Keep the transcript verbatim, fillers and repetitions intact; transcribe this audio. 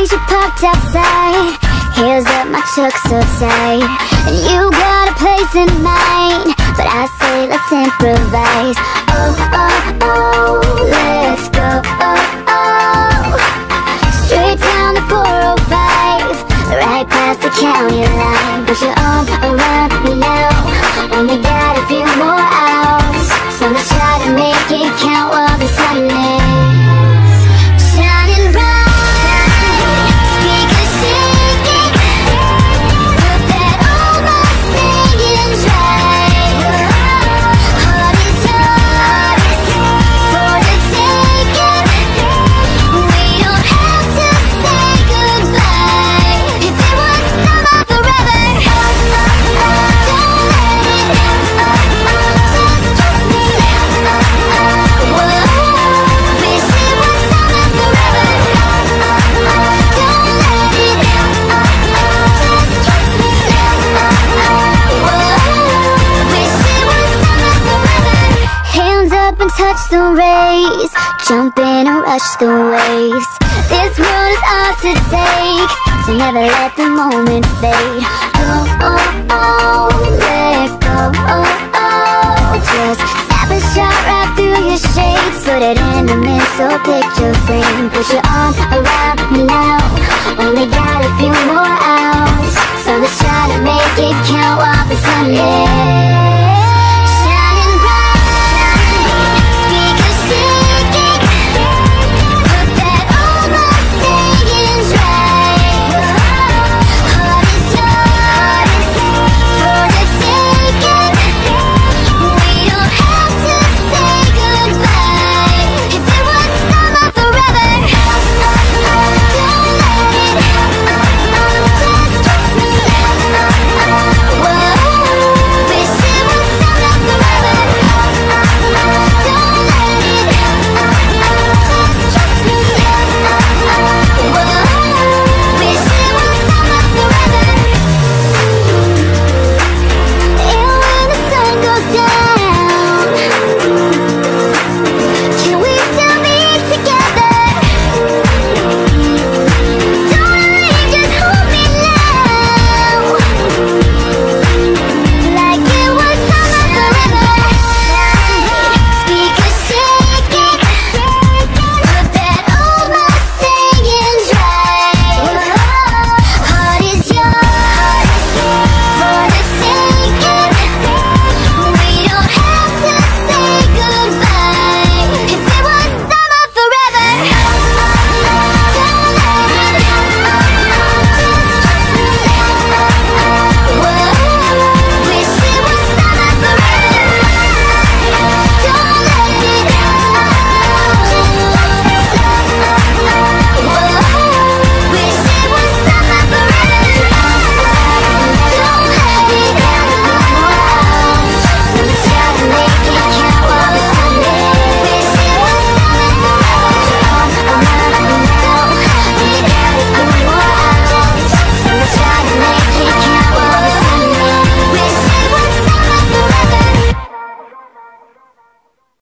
you parked outside. Heels up, my truck so tight, and you got a place in mind, but I say let's improvise. Oh, oh, oh, let's go. Oh, oh, straight down the four oh five, right past the county line. Put your arm around me now, only got a few more hours, so let's try to make it count while the sun is shining bright. Speakers shaking, put that on my singing track. Heart is yours for the taking. We don't have to say goodbye. If it was summer forever, don't let it, just kiss me. Whoa, wish it was summer forever. Don't let it, just kiss me. Whoa, wish it was summer forever. Hands up and touch the rays, jump in and rush the waves. This world is ours to take, so never let the moment fade. Oh, oh, oh, let go. Oh, oh, just snap a shot right through your shades, put it in a mental picture frame. Put your arm around